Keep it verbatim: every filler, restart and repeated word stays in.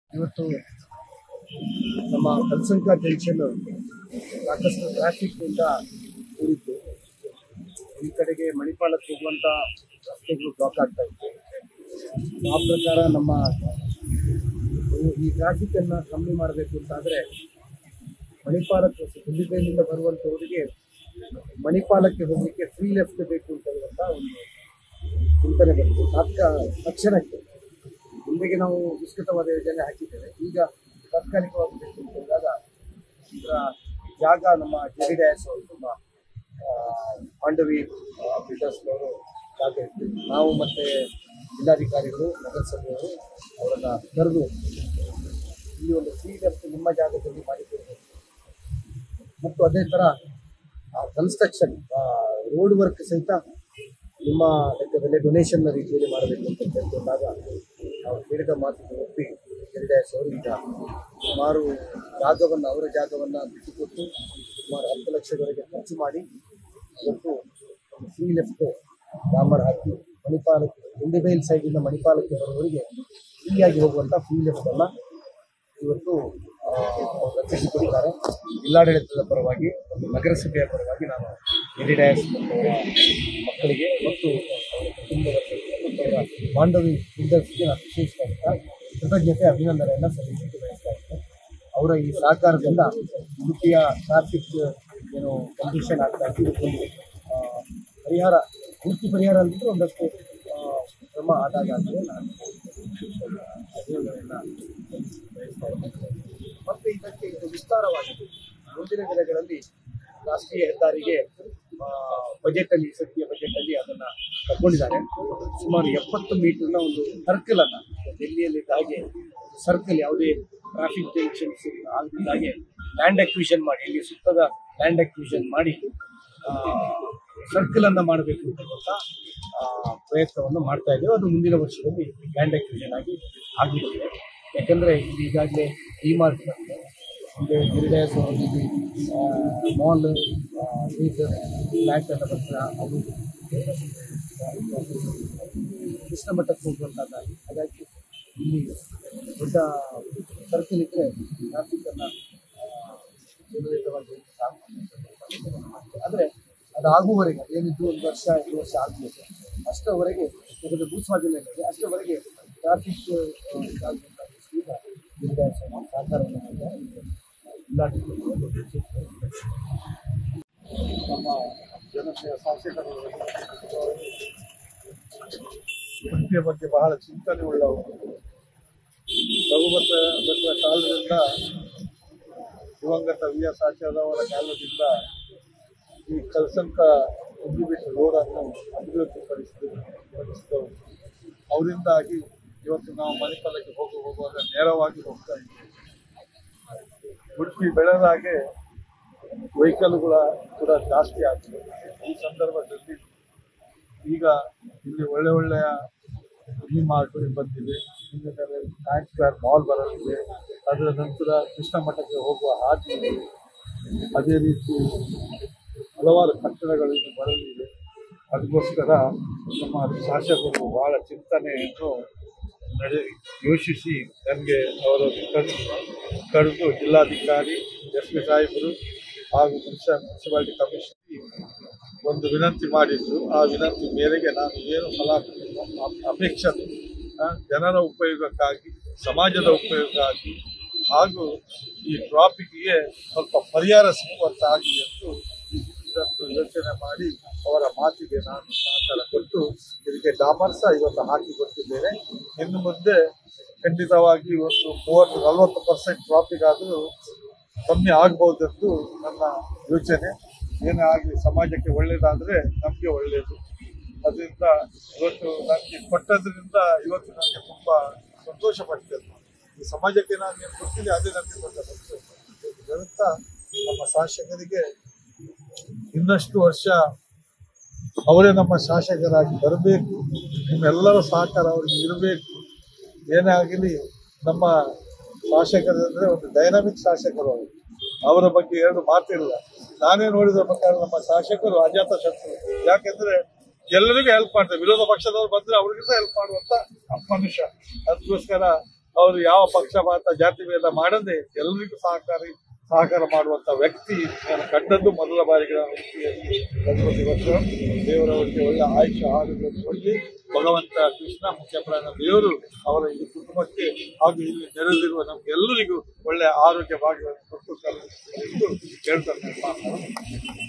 ಇವತ್ತು ನಮ್ಮ ಕಲ್ಸಂಕ ಜಂಕ್ಷನ್ ಸಾಕಷ್ಟು ಟ್ರಾಫಿಕ್ನಿಂದ ಕೂಡಿತ್ತು. ಈ ಕಡೆಗೆ ಮಣಿಪಾಲಕ್ಕೆ ಹೋಗುವಂಥ ರಸ್ತೆಗಳು ಬ್ಲಾಕ್ ಆಗ್ತಾ ಇತ್ತು. ಆ ಪ್ರಕಾರ ನಮ್ಮ ಈ ಟ್ರಾಫಿಕ್ಕನ್ನು ಕಮ್ಮಿ ಮಾಡಬೇಕು ಅಂತಾದರೆ ಮಣಿಪಾಲಕ್ಕೆ ಹುಲ್ಲಿಬೇಲಿಂದ ಬರುವಂಥವರಿಗೆ ಮಣಿಪಾಲಕ್ಕೆ ಹೋಗಲಿಕ್ಕೆ ಫ್ರೀ ಲೆಫ್ಟ್ ಬೇಕು ಅಂತ ಹೇಳುವಂಥ ಒಂದು ಚಿಂತನೆ ಬಂತು. ತಾತ್ಕ ತಕ್ಷಣಕ್ಕೆ ಹಿಂದೆಗೆ ನಾವು ವಿಸ್ತೃತವಾದ ಯೋಜನೆ ಹಾಕಿದ್ದೇವೆ. ಈಗ ತಾತ್ಕಾಲಿಕವಾಗಿ ಬೇಕು ಅಂತ ಹೇಳಿದಾಗ ಇದರ ಜಾಗ ನಮ್ಮ ಜೆ ಡಿ ಡ್ಯಾಸ್ ಅವರು ನಮ್ಮ ಮಾಂಡವಿ ಬಿಲ್ಡರ್ಸ್ನವರು ಜಾಗ ಇರ್ತೀವಿ. ನಾವು ಮತ್ತು ಜಿಲ್ಲಾಧಿಕಾರಿಗಳು ನಗರಸಭೆಯವರು ಅವರನ್ನು ಕರೆದು ಇಲ್ಲಿ ಒಂದು ಫ್ರೀ ಲೆಫ್ಟ್ ನಿಮ್ಮ ಜಾಗದಲ್ಲಿ ಮಾಡಿಕೊಡಬೇಕು ಮತ್ತು ಅದೇ ಥರ ಕನ್ಸ್ಟ್ರಕ್ಷನ್ ರೋಡ್ ವರ್ಕ್ ಸಹಿತ ನಿಮ್ಮ ಲೆಕ್ಕದಲ್ಲಿ ಡೊನೇಷನ್ನ ರೀತಿಯಲ್ಲಿ ಮಾಡಬೇಕು ಅಂತ ಕೇಳ್ಕೊಂಡಾಗ ನಾವು ಹೇಳಿದ ಮಾತಿಗೆ ಒಪ್ಪಿ ಜೆಡಿಎಸ್ ಅವರು ಈಗ ಸುಮಾರು ಜಾಗವನ್ನು ಅವರ ಜಾಗವನ್ನು ಬಿಟ್ಟುಕೊಟ್ಟು ಸುಮಾರು ಹತ್ತು ಲಕ್ಷದವರೆಗೆ ಖರ್ಚು ಮಾಡಿ ಇವತ್ತು ಫ್ರೀ ಲೆಫ್ಟ್ ಡಾಮರ್ ಹಾಕಿ ಮಣಿಪಾಲಕ್ಕೆ ಗುಂಡಿಬೇಲ್ ಸೈಡಿಂದ ಮಣಿಪಾಲಕ್ಕೆ ಬರೋವರಿಗೆ ಫ್ರೀಯಾಗಿ ಹೋಗುವಂಥ ಫ್ರೀ ಲೆಫ್ಟನ್ನು ಇವತ್ತು ರಚಿಸಿಕೊಟ್ಟಿದ್ದಾರೆ. ಜಿಲ್ಲಾಡಳಿತದ ಪರವಾಗಿ ಒಂದು ನಗರಸಭೆಯ ಪರವಾಗಿ ನಾನು ಜೆಡಿಎಸ್ ಮಕ್ಕಳಿಗೆ ಮತ್ತು ಅವರ ಕುಟುಂಬದವರಿಗೆ ಮತ್ತು ಅವರ ಮಾಂಡವಿ ಬಿಲ್ಡರ್ಸ್ಗೆ ನಾನು ವಿಶೇಷವಾದ ಕೃತಜ್ಞತೆ ಅಭಿನಂದನೆಯನ್ನು ಸಲ್ಲಿಸಲಿಕ್ಕೆ ಬಯಸ್ತಾ ಇದ್ದೇನೆ. ಅವರ ಈ ಸಹಕಾರದಿಂದ ಉಡುಪಿಯ ಟ್ರಾಫಿಕ್ ಏನು ಕಂಡೀಷನ್ ಆಗ್ತಾ ಇದೆ ಇದಕ್ಕೊಂದು ಪರಿಹಾರ, ಪೂರ್ತಿ ಪರಿಹಾರ ಅಂದ್ಬಿಟ್ಟು ಒಂದಷ್ಟು ಕ್ರಮ ಆದಾಗ ಅಂದರೆ ನಾನು ಅಭಿನಂದನೆಯನ್ನು ಬಯಸ್ತಾ ಇದ್ದೇನೆ. ಮತ್ತು ಇದಕ್ಕೆ ಇದು ವಿಸ್ತಾರವಾಗಿದೆ. ಮುಂದಿನ ದಿನಗಳಲ್ಲಿ ರಾಷ್ಟ್ರೀಯ ಹೆದ್ದಾರಿಗೆ ಬಜೆಟಲ್ಲಿ ಸದ್ಯ ಬಜೆಟಲ್ಲಿ ಅದನ್ನು ತಗೊಂಡಿದ್ದಾರೆ. ಸುಮಾರು ಎಪ್ಪತ್ತು ಮೀಟರ್ನ ಒಂದು ಸರ್ಕಲನ್ನು ಡೆಲ್ಲಿಯಲ್ಲಿದ್ದ ಹಾಗೆ ಸರ್ಕಲ್ ಯಾವುದೇ ಟ್ರಾಫಿಕ್ ಜಂಕ್ಷನ್ಸ್ ಆಗದ ಹಾಗೆ ಲ್ಯಾಂಡ್ ಅಕ್ವಿಷನ್ ಮಾಡಿ ಇಲ್ಲಿ ಸುತ್ತದ ಲ್ಯಾಂಡ್ ಅಕ್ವಿಷನ್ ಮಾಡಿ ಸರ್ಕಲನ್ನು ಮಾಡಬೇಕು ಅಂತಕ್ಕಂಥ ಪ್ರಯತ್ನವನ್ನು ಮಾಡ್ತಾ ಇದ್ದೇವೆ. ಅದು ಮುಂದಿನ ವರ್ಷದಲ್ಲಿ ಲ್ಯಾಂಡ್ ಅಕ್ವಿಷನ್ ಆಗಿ ಆಗಿರುತ್ತೆ. ಯಾಕಂದರೆ ಇಲ್ಲಿ ಈಗಾಗಲೇ ಡಿ ಮಾರ್ಟ್ ಬರುತ್ತೆ, ಇಲ್ಲಿ ಗಿರಿಡೇಸ್ ಇಲ್ಲಿ ಮಾಲ್ ಬೀಚರ್ ಫ್ಲ್ಯಾಟ್ ಎಲ್ಲ ಬರ್ತಾರೆ. ಅದು ಕೃಷ್ಣ ಮಠಕ್ಕೆ ಹೋಗುವಂಥದ್ದಾಗಿ ಹಾಗಾಗಿ ಇಲ್ಲಿ ದೊಡ್ಡ ಸರ್ಕಲ್ ಇದ್ದರೆ ಟ್ರಾಫಿಕ್ಕನ್ನು ಸುಲಲಿತವಾಗಿ ಆದರೆ ಅದಾಗುವವರೆಗೆ ಏನಿದ್ದು ಒಂದು ವರ್ಷ ಎರಡು ವರ್ಷ ಆಗಬೇಕು ಅಷ್ಟರವರೆಗೆ ಇದರ ಭೂಸ್ವಾಧೀನ ಇದೆ ಅಷ್ಟರವರೆಗೆ ಟ್ರಾಫಿಕ್ ಈಗ ಸಹಕಾರವನ್ನು ನಮ್ಮ ಜನತೆಯ ಶಾಸಕರು ಉಡುಪಿಯ ಬಗ್ಗೆ ಬಹಳ ಚಿಂತನೆ ಉಳ್ಳವರು. ರಘುಪತ ಭಟ್ರ ಕಾಲದಿಂದ ದಿವಂಗತ ವಿ ಎಸ್ ಆಚಾರ್ಯವರ ಕಾಲದಿಂದ ಈ ಕಲ್ಸಂಕ ಎಕ್ಸಿಬಿಷನ್ ರೋಡನ್ನು ಅಭಿವೃದ್ಧಿಪಡಿಸಿದ ಪಡಿಸಿದವರು. ಅವರಿಂದಾಗಿ ಇವತ್ತು ನಾವು ಮಣಿಪಾಲಕ್ಕೆ ಹೋಗಿ ಹೋಗುವಾಗ ನೇರವಾಗಿ ಹೋಗ್ತಾ ಇದ್ದೇವೆ. ಉಡುಪಿ ಬೆಳೆದ ಹಾಗೆ ವೆಹಿಕಲ್ಗಳ ಕೂಡ ಜಾಸ್ತಿ ಆಗ್ತದೆ. ಈ ಸಂದರ್ಭದಲ್ಲಿ ಈಗ ಇಲ್ಲಿ ಒಳ್ಳೆ ಒಳ್ಳೆಯ ಡಿ ಮಾರ್ಟ್ ಬಂದಿದೆ, ಹಿಂದಿನ ಟ್ಯಾಂಕ್ ಸ್ಕ್ವೇರ್ ಮಾಲ್ ಬರಲಿದೆ, ಅದರ ನಂತರ ಕೃಷ್ಣ ಮಠಕ್ಕೆ ಹೋಗುವ ಹಾದಿ ಇದೆ, ಅದೇ ರೀತಿ ಹಲವಾರು ಕಟ್ಟಡಗಳು ಇನ್ನು ಬರಲಿದೆ. ಅದಕ್ಕೋಸ್ಕರ ನಮ್ಮ ಶಾಸಕರು ಬಹಳ ಚಿಂತನೆಯನ್ನು ನಡೆ ಯೋಚಿಸಿ ನನಗೆ ಅವರನ್ನು ಕರೆದು ಕರೆದು ಜಿಲ್ಲಾಧಿಕಾರಿ ಎಸ್ ಪಿ ಸಾಹೇಬರು ಹಾಗೂ ಮುನ್ಸಿಪಲ್ ಮುನ್ಸಿಪಾಲಿಟಿ ಕಮಿಷನರ್ ಒಂದು ವಿನಂತಿ ಮಾಡಿದ್ದು. ಆ ವಿನಂತಿ ಮೇರೆಗೆ ನಾನು ಏನು ಫಲ ಅಪೇಕ್ಷೆ ಜನರ ಉಪಯೋಗಕ್ಕಾಗಿ, ಸಮಾಜದ ಉಪಯೋಗಕ್ಕಾಗಿ ಹಾಗೂ ಈ ಟ್ರಾಫಿಕ್ಗೆ ಸ್ವಲ್ಪ ಪರಿಹಾರ ಸಿಗುವಂತಾಗಿ ಎಂದು ಇದನ್ನು ಯೋಚನೆ ಮಾಡಿ ಅವರ ಮಾತಿಗೆ ನಾನು ಸಹಕಾರ ಕೊಟ್ಟು ಇದಕ್ಕೆ ಡಾಮರ್ಸ ಇವತ್ತು ಹಾಕಿ ಕೊಟ್ಟಿದ್ದೇನೆ. ಇನ್ನು ಮುಂದೆ ಖಂಡಿತವಾಗಿ ಒಂದು ಮೂವತ್ತು ನಲವತ್ತು ಪರ್ಸೆಂಟ್ ಟ್ರಾಫಿಕ್ ಆದರೂ ಕಮ್ಮಿ ಆಗ್ಬಹುದೆಂದು ನನ್ನ ಯೋಚನೆ. ಏನೇ ಆಗಲಿ ಸಮಾಜಕ್ಕೆ ಒಳ್ಳೆಯದಾದರೆ ನಮಗೆ ಒಳ್ಳೆಯದು. ಅದರಿಂದ ಇವತ್ತು ನನಗೆ ಕೊಟ್ಟದ್ರಿಂದ ಇವತ್ತು ನನಗೆ ತುಂಬ ಸಂತೋಷ ಪಡ್ತೇನೆ. ಈ ಸಮಾಜಕ್ಕೆ ನಾನು ಏನು ಕೊಡ್ತೀನಿ ಅದೇ ನನಗೆ ದೊಡ್ಡ ಸಂತೋಷ. ಇದರಿಂದ ನಮ್ಮ ಶಾಸಕರಿಗೆ ಇನ್ನಷ್ಟು ವರ್ಷ ಅವರೇ ನಮ್ಮ ಶಾಸಕರಾಗಿ ಬರಬೇಕು. ನಿಮ್ಮೆಲ್ಲರ ಸಹಕಾರ ಅವರಿಗೆ ಇರಬೇಕು. ಏನೇ ಆಗಲಿ ನಮ್ಮ ಶಾಸಕರಂದರೆ ಒಂದು ಡೈನಾಮಿಕ್ ಶಾಸಕರು ಅವರು. ಅವರ ಬಗ್ಗೆ ಎರಡು ಮಾತಿಲ್ಲ. ನಾನೇ ನೋಡಿದ ಪ್ರಕಾರ ನಮ್ಮ ಶಾಸಕರು ಅಜಾತ ಶತ್ರು. ಯಾಕೆಂದರೆ ಎಲ್ಲರಿಗೂ ಹೆಲ್ಪ್ ಮಾಡ್ತಾರೆ. ವಿರೋಧ ಪಕ್ಷದವರು ಬಂದರೆ ಅವ್ರಿಗೂ ಸಹ ಹೆಲ್ಪ್ ಮಾಡುವಂಥ ಮನುಷ್ಯ. ಅದಕ್ಕೋಸ್ಕರ ಅವರು ಯಾವ ಪಕ್ಷಪಾತ ಜಾತಿ ಭೇದ ಮಾಡದೆ ಎಲ್ಲರಿಗೂ ಸಹಕಾರಿ ಸಹಕಾರ ಮಾಡುವಂತ ವ್ಯಕ್ತಿ ನಾನು ಕಂಡದ್ದು ಮೊದಲ ಬಾರಿಗೆ ನಾನು ವ್ಯಕ್ತಿಯಲ್ಲಿ ಗಣಪತಿ ಭಟ್ರು. ದೇವರವರಿಗೆ ಒಳ್ಳೆ ಆಯುಷ್ಯ ಆರೋಗ್ಯವನ್ನು ಕೊಡಲಿ ಭಗವಂತ ಕೃಷ್ಣ ಮುಖ್ಯಪ್ರಾಣ ದೇವರು ಅವರ ಈ ಕುಟುಂಬಕ್ಕೆ ಹಾಗೂ ಇಲ್ಲಿ ನೆರೆದಿರುವ ನಮ್ಗೆಲ್ಲರಿಗೂ ಒಳ್ಳೆ ಆರೋಗ್ಯ ಭಾಗ್ಯವನ್ನು ಕೊಟ್ಟು ಎಂದು ಹೇಳ್ತಾರೆ.